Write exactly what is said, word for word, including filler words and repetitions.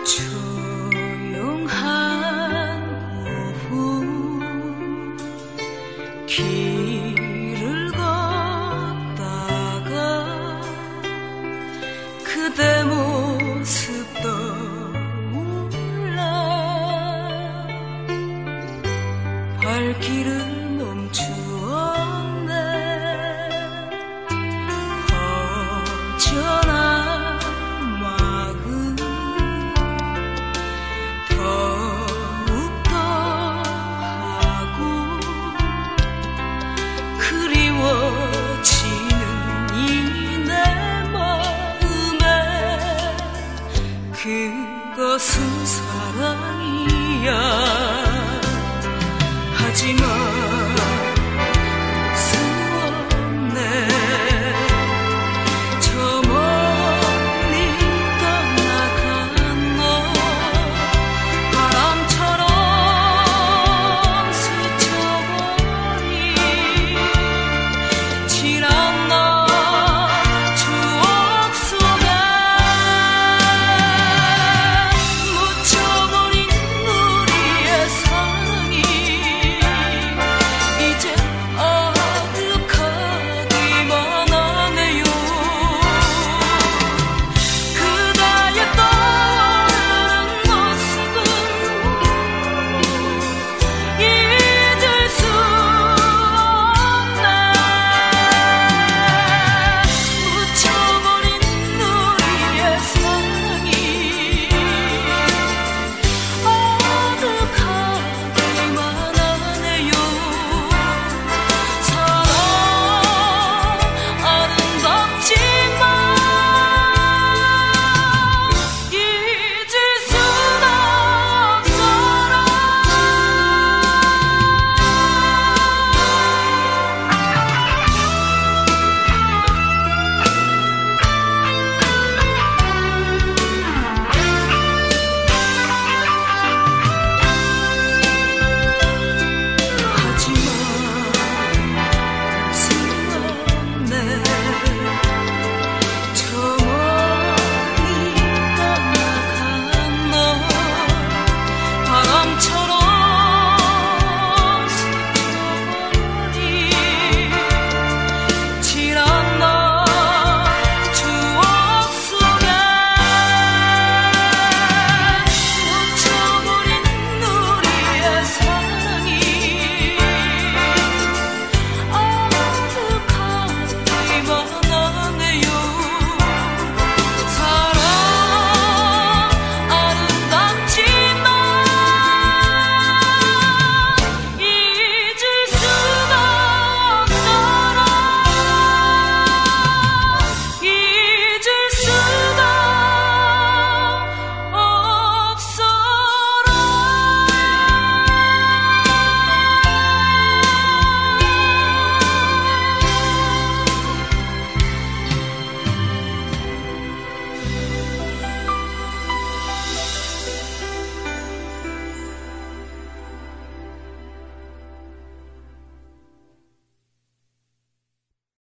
조용한 오후 길을 걷다가 그대 모습 떠올라 발길은 멈추었네. 허전한 마음 더욱더 하고 그리워지는 이 내 마음에 그것은 사랑이야. 하지만 수 없네. 저 멀리 떠나간 너 바람처럼 스쳐버린 지난 날 추억 속에 묻혀버린 우리의 사랑이 이제 아득하기만 하네요. 그대의 떠오르는 모습은 잊을 수 없네. 묻혀버린 우리의 사랑